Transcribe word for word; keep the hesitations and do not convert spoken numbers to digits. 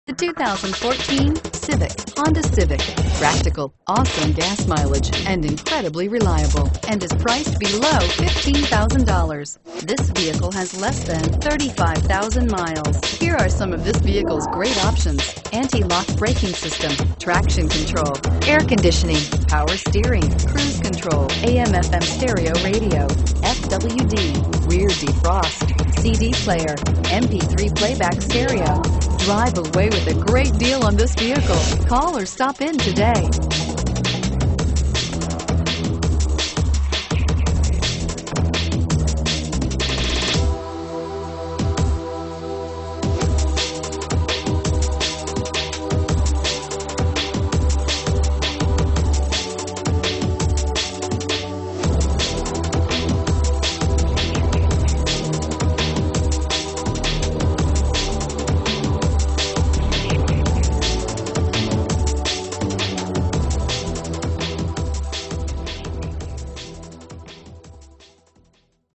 The two thousand fourteen Civic, Honda Civic. Practical, awesome gas mileage, and incredibly reliable, and is priced below fifteen thousand dollars. This vehicle has less than thirty-five thousand miles. Here are some of this vehicle's great options: anti-lock braking system, traction control, air conditioning, power steering, cruise control, A M F M stereo radio, F W D, rear defrost, C D player, M P three playback stereo. Drive away with a great deal on this vehicle. Call or stop in today.